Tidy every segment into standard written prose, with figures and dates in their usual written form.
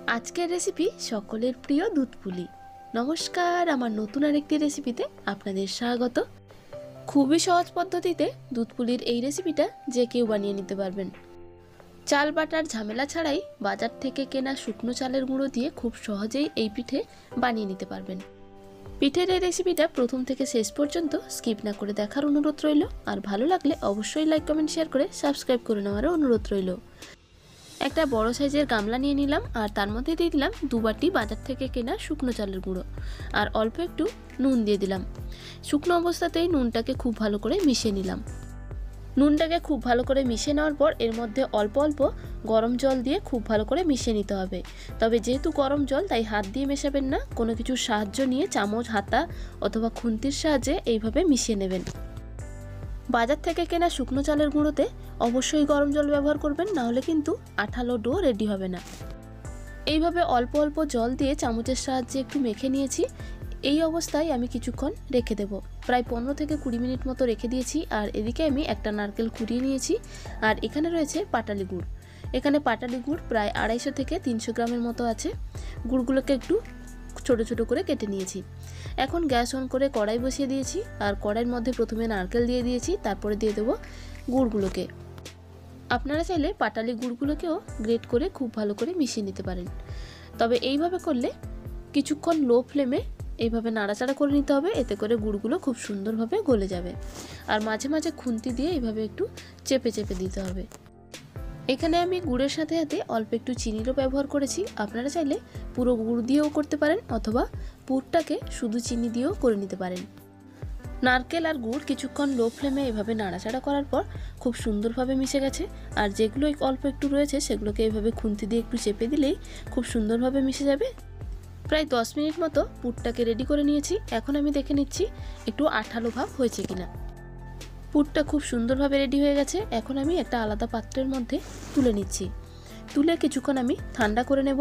আজকের রেসিপি সকলের প্রিয় দুধ পুলি। নমস্কার, আমার নতুন আরেকটি রেসিপিতে আপনাদের স্বাগত। খুবই সহজ পদ্ধতিতে দুধ পুলির এই রেসিপিটা যে কেউ বানিয়ে নিতে পারবেন। চাল বাটার ঝামেলা ছাড়াই বাজার থেকে কেনা শুকনো চালের গুঁড়ো দিয়ে খুব সহজেই এই পিঠে বানিয়ে নিতে পারবেন। পিঠের এই রেসিপিটা প্রথম থেকে শেষ পর্যন্ত স্কিপ না করে দেখার অনুরোধ রইল। আর ভালো লাগলে অবশ্যই লাইক কমেন্ট শেয়ার করে সাবস্ক্রাইব করে নেওয়ারও অনুরোধ রইল। একটা বড় সাইজের গামলা নিয়ে নিলাম আর তার মধ্যে দিয়ে দিলাম 2 বাটি বাজার থেকে কেনা শুকনো চালের গুঁড়ো আর অল্প একটু নুন দিয়ে দিলাম। শুকনো অবস্থাতেই নুনটাকে খুব ভালো করে মিশিয়ে নিলাম। নুনটাকে খুব ভালো করে মিশিয়ে নেওয়ার পর এর মধ্যে অল্প অল্প গরম জল দিয়ে খুব ভালো করে মিশিয়ে নিতে হবে। তবে যেহেতু গরম জল তাই হাত দিয়ে মেশাবেন না, কোনো কিছুর সাহায্য নিয়ে চামচ, হাতা অথবা খুন্তির সাহায্যে এইভাবে মিশিয়ে নেবেন। বাজার থেকে কেনা শুকনো চালের গুঁড়োতে অবশ্যই গরম জল ব্যবহার করবেন, না হলে কিন্তু আঠালো ডো রেডি হবে না। এইভাবে অল্প অল্প জল দিয়ে চামচের সাহায্যে একটু মেখে নিয়েছি। এই অবস্থায় আমি কিছুক্ষণ রেখে দেব, প্রায় 15 থেকে 20 মিনিট মতো রেখে দিয়েছি। আর এদিকে আমি একটা নারকেল কুড়িয়ে নিয়েছি আর এখানে রয়েছে পাটালি গুড়। এখানে পাটালি গুড় প্রায় 250 থেকে 300 গ্রামের মতো আছে। গুড়গুলোকে একটু ছোট ছোট করে কেটে নিয়েছি। এখন গ্যাস অন করে কড়াই বসিয়ে দিয়েছি আর কড়াইয়ের মধ্যে প্রথমে নারকেল দিয়ে দিয়েছি, তারপরে দিয়ে দেবো গুড়গুলোকে। আপনারা চাইলে পাটালি গুড়গুলোকেও গ্রেট করে খুব ভালো করে মিশিয়ে নিতে পারেন। তবে এইভাবে করলে কিছুক্ষণ লো ফ্লেমে এইভাবে নাড়াচাড়া করে নিতে হবে, এতে করে গুড়গুলো খুব সুন্দরভাবে গলে যাবে। আর মাঝে মাঝে খুন্তি দিয়ে এইভাবে একটু চেপে চেপে দিতে হবে। এখানে আমি গুড়ের সাথে সাথে অল্প একটু চিনিরও ব্যবহার করেছি। আপনারা চাইলে পুরো গুড় দিয়েও করতে পারেন অথবা পুরটাকে শুধু চিনি দিয়েও করে নিতে পারেন। নারকেল আর গুড় কিছুক্ষণ লো ফ্লেমে এভাবে নাড়াচাড়া করার পর খুব সুন্দরভাবে মিশে গেছে। আর যেগুলো অল্প একটু রয়েছে সেগুলোকে এইভাবে খুন্তি দিয়ে একটু চেপে দিলেই খুব সুন্দরভাবে মিশে যাবে। প্রায় 10 মিনিট মতো পুরটাকে রেডি করে নিয়েছি। এখন আমি দেখে নিচ্ছি একটু আঠালো ভাব হয়েছে কিনা। পুরটা খুব সুন্দরভাবে রেডি হয়ে গেছে। এখন আমি একটা আলাদা পাত্রের মধ্যে তুলে নিচ্ছি। তুলে কিছুক্ষণ আমি ঠান্ডা করে নেব।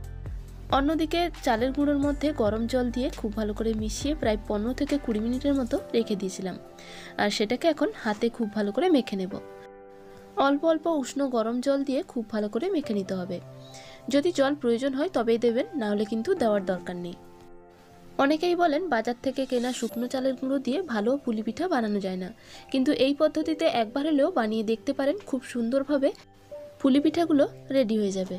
অন্যদিকে চালের গুঁড়োর মধ্যে গরম জল দিয়ে খুব ভালো করে মিশিয়ে প্রায় 15 থেকে 20 মিনিটের মতো রেখে দিয়েছিলাম। আর সেটাকে এখন হাতে খুব ভালো করে মেখে নেব। অল্প অল্প উষ্ণ গরম জল দিয়ে খুব ভালো করে মেখে নিতে হবে। যদি জল প্রয়োজন হয় তবেই দেবেন, না হলে কিন্তু দেওয়ার দরকার নেই। অনেকেই বলেন বাজার থেকে কেনা শুকনো চালের গুঁড়ো দিয়ে ভালো পুলি পিঠা বানানো যায় না, কিন্তু এই পদ্ধতিতে একবার হলেও বানিয়ে দেখতে পারেন। খুব সুন্দরভাবে পুলি পিঠাগুলো রেডি হয়ে যাবে।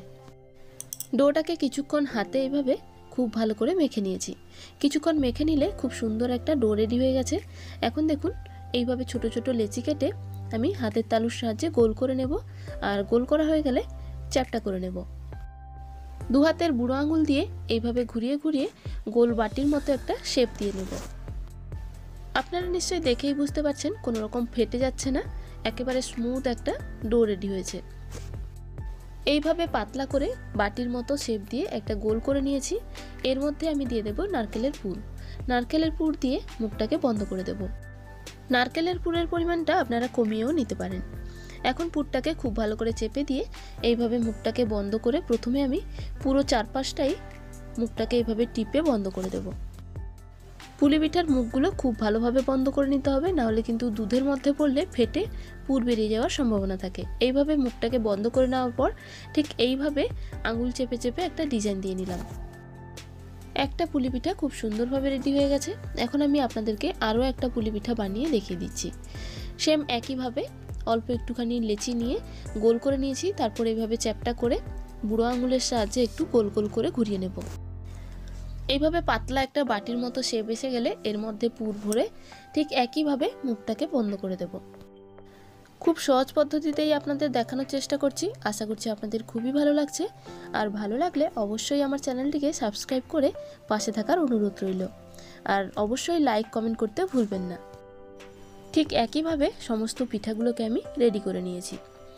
ডোটাকে কিছুক্ষণ হাতে এইভাবে খুব ভালো করে মেখে নিয়েছি। কিছুক্ষণ মেখে নিলে খুব সুন্দর একটা ডো রেডি হয়ে গেছে। এখন দেখুন এইভাবে ছোট ছোট লেচি কেটে আমি হাতের তালুর সাহায্যে গোল করে নেব। আর গোল করা হয়ে গেলে চ্যাপ্টা করে নেব। দু হাতের বুড়ো আঙুল দিয়ে এইভাবে ঘুরিয়ে ঘুরিয়ে গোল বাটির মতো একটা শেপ দিয়ে নেব। আপনারা নিশ্চয়ই দেখেই বুঝতে পারছেন কোনো রকম ফেটে যাচ্ছে না, একেবারে স্মুথ একটা ডো রেডি হয়েছে। এইভাবে পাতলা করে বাটির মতো শেপ দিয়ে একটা গোল করে নিয়েছি। এর মধ্যে আমি দিয়ে দেব নারকেলের পুর। নারকেলের পুর দিয়ে মুখটাকে বন্ধ করে দেব। নারকেলের পুরের পরিমাণটা আপনারা কমিয়েও নিতে পারেন। এখন পুরটাকে খুব ভালো করে চেপে দিয়ে এইভাবে মুখটাকে বন্ধ করে প্রথমে আমি পুরো চারপাশটাই মুখটাকে এইভাবে টিপে বন্ধ করে দেব। পুলি পিঠার মুখগুলো খুব ভালোভাবে বন্ধ করে নিতে হবে, নাহলে কিন্তু দুধের মধ্যে পড়লে ফেটে পুর বেরিয়ে যাওয়ার সম্ভাবনা থাকে। এইভাবে মুখটাকে বন্ধ করে নেওয়ার পর ঠিক এইভাবে আঙুল চেপে চেপে একটা ডিজাইন দিয়ে নিলাম। একটা পুলি পিঠা খুব সুন্দরভাবে রেডি হয়ে গেছে। এখন আমি আপনাদেরকে আরও একটা পুলি পিঠা বানিয়ে দেখিয়ে দিচ্ছি। সেম একইভাবে অল্প একটুখানি লেচি নিয়ে গোল করে নিয়েছি। তারপর এইভাবে চ্যাপটা করে বুড়ো আঙুলের সাহায্যে একটু গোল গোল করে ঘুরিয়ে নেব। এইভাবে পাতলা একটা বাটির মতো শেপ এসে গেলে এর মধ্যে পুর ভরে ঠিক একইভাবে মুখটাকে বন্ধ করে দেব। খুব সহজ পদ্ধতিতেই আপনাদের দেখানোর চেষ্টা করছি। আশা করছি আপনাদের খুবই ভালো লাগছে। আর ভালো লাগলে অবশ্যই আমার চ্যানেলটিকে সাবস্ক্রাইব করে পাশে থাকার অনুরোধ রইল। আর অবশ্যই লাইক কমেন্ট করতে ভুলবেন না। ঠিক একইভাবে সমস্ত পিঠাগুলোকে আমি রেডি করে নিয়েছি।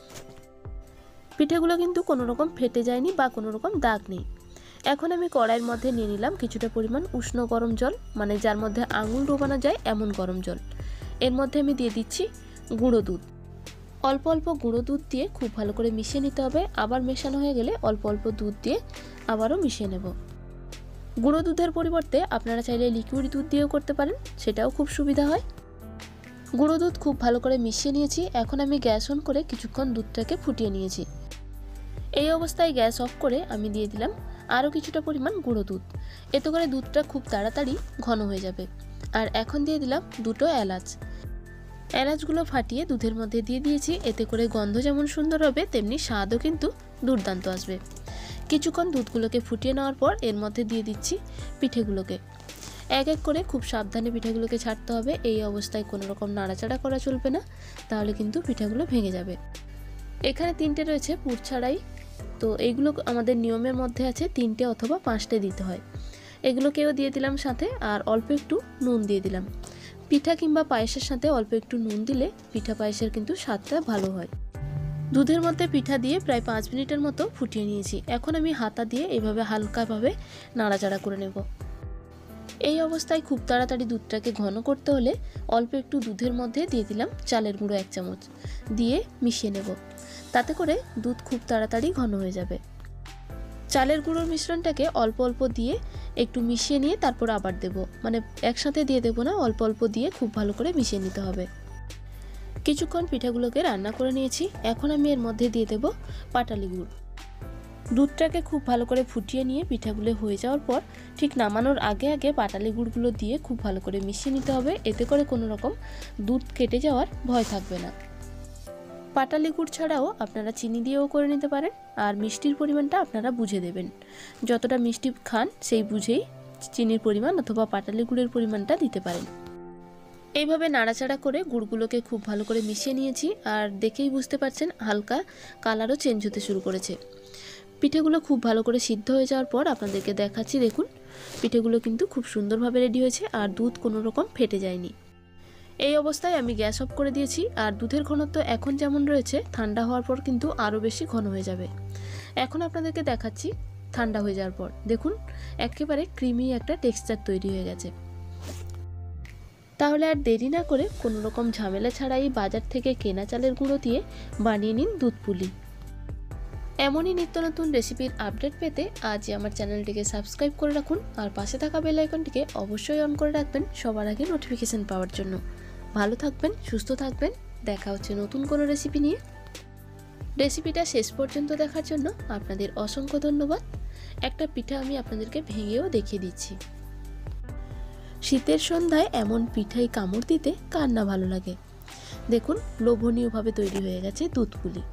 পিঠাগুলো কিন্তু কোনো রকম ফেটে যায়নি বা কোনো রকম দাগ নেই। এখন আমি কড়াইয়ের মধ্যে নিয়ে নিলাম কিছুটা পরিমাণ উষ্ণ গরম জল, মানে যার মধ্যে আঙুল ডোবানো যায় এমন গরম জল। এর মধ্যে আমি দিয়ে দিচ্ছি গুঁড়ো দুধ। অল্প অল্প গুঁড়ো দুধ দিয়ে খুব ভালো করে মিশিয়ে নিতে হবে। আবার মেশানো হয়ে গেলে অল্প অল্প দুধ দিয়ে আবারও মিশিয়ে নেব। গুঁড়ো দুধের পরিবর্তে আপনারা চাইলে লিকুইড দুধ দিয়েও করতে পারেন, সেটাও খুব সুবিধা হয়। গুঁড়ো দুধ খুব ভালো করে মিশিয়ে নিয়েছি। এখন আমি গ্যাস অন করে কিছুক্ষণ দুধটাকে ফুটিয়ে নিয়েছি। এই অবস্থায় গ্যাস অফ করে আমি দিয়ে দিলাম আরও কিছুটা পরিমাণ গুঁড়ো দুধ। এতে করে দুধটা খুব তাড়াতাড়ি ঘন হয়ে যাবে। আর এখন দিয়ে দিলাম দুটো এলাচ। এলাচগুলো ফাটিয়ে দুধের মধ্যে দিয়ে দিয়েছি। এতে করে গন্ধ যেমন সুন্দর হবে তেমনি স্বাদও কিন্তু দুর্দান্ত আসবে। কিছুক্ষণ দুধগুলোকে ফুটিয়ে নেওয়ার পর এর মধ্যে দিয়ে দিচ্ছি পিঠেগুলোকে। এক এক করে খুব সাবধানে পিঠাগুলোকে ছাড়তে হবে। এই অবস্থায় কোনো রকম নাড়াচাড়া করা চলবে না, তাহলে কিন্তু পিঠাগুলো ভেঙে যাবে। এখানে 3টে রয়েছে পুর ছাড়াই, তো এইগুলো আমাদের নিয়মের মধ্যে আছে 3টে অথবা 5টে দিতে হয়। এগুলোকেও দিয়ে দিলাম সাথে, আর অল্প একটু নুন দিয়ে দিলাম। পিঠা কিংবা পায়েসের সাথে অল্প একটু নুন দিলে পিঠা পায়েসের কিন্তু স্বাদটা ভালো হয়। দুধের মধ্যে পিঠা দিয়ে প্রায় 5 মিনিটের মতো ফুটিয়ে নিয়েছি। এখন আমি হাতা দিয়ে এভাবে হালকাভাবে নাড়াচাড়া করে নেব। এই অবস্থায় খুব তাড়াতাড়ি দুধটাকে ঘন করতে হলে অল্প একটু দুধের মধ্যে দিয়ে দিলাম চালের গুঁড়ো 1 চামচ, দিয়ে মিশিয়ে নেব। তাতে করে দুধ খুব তাড়াতাড়ি ঘন হয়ে যাবে। চালের গুঁড়োর মিশ্রণটাকে অল্প অল্প দিয়ে একটু মিশিয়ে নিয়ে তারপর আবার দেব, মানে একসাথে দিয়ে দেব না, অল্প অল্প দিয়ে খুব ভালো করে মিশিয়ে নিতে হবে। কিছুক্ষণ পিঠাগুলোকে রান্না করে নিয়েছি। এখন আমি এর মধ্যে দিয়ে দেব পাটালি গুড়। দুধটাকে খুব ভালো করে ফুটিয়ে নিয়ে পিঠাগুলো হয়ে যাওয়ার পর ঠিক নামানোর আগে আগে পাটালি গুড়গুলো দিয়ে খুব ভালো করে মিশিয়ে নিতে হবে। এতে করে কোনো রকম দুধ কেটে যাওয়ার ভয় থাকবে না। পাটালি গুড় ছাড়াও আপনারা চিনি দিয়েও করে নিতে পারেন, আর মিষ্টির পরিমাণটা আপনারা বুঝে দেবেন। যতটা মিষ্টি খান সেই বুঝেই চিনির পরিমাণ অথবা পাটালি গুড়ের পরিমাণটা দিতে পারেন। এইভাবে নাড়াচাড়া করে গুড়গুলোকে খুব ভালো করে মিশিয়ে নিয়েছি, আর দেখেই বুঝতে পারছেন হালকা কালারও চেঞ্জ হতে শুরু করেছে। পিঠেগুলো খুব ভালো করে সিদ্ধ হয়ে যাওয়ার পর আপনাদেরকে দেখাচ্ছি। দেখুন পিঠেগুলো কিন্তু খুব সুন্দরভাবে রেডি হয়েছে, আর দুধ কোনো রকম ফেটে যায়নি। এই অবস্থায় আমি গ্যাস অফ করে দিয়েছি। আর দুধের ঘনত্ব এখন যেমন রয়েছে ঠান্ডা হওয়ার পর কিন্তু আরও বেশি ঘন হয়ে যাবে। এখন আপনাদেরকে দেখাচ্ছি ঠান্ডা হয়ে যাওয়ার পর। দেখুন একেবারে ক্রিমি একটা টেক্সচার তৈরি হয়ে গেছে। তাহলে আর দেরি না করে কোনো রকম ঝামেলা ছাড়াই বাজার থেকে কেনা চালের গুঁড়ো দিয়ে বানিয়ে নিন দুধ পুলি। এমনই নিত্য নতুন রেসিপির আপডেট পেতে আজই আমার চ্যানেলটিকে সাবস্ক্রাইব করে রাখুন, আর পাশে থাকা বেল আইকনটিকে অবশ্যই অন করে রাখবেন সবার আগে নোটিফিকেশন পাওয়ার জন্য। ভালো থাকবেন, সুস্থ থাকবেন। দেখা হচ্ছে নতুন কোনো রেসিপি নিয়ে। রেসিপিটা শেষ পর্যন্ত দেখার জন্য আপনাদের অসংখ্য ধন্যবাদ। একটা পিঠা আমি আপনাদেরকে ভেঙেও দেখিয়ে দিচ্ছি। শীতের সন্ধ্যায় এমন পিঠাই কামড় দিতে কার না ভালো লাগে। দেখুন লোভনীয়ভাবে তৈরি হয়ে গেছে দুধ পুলি।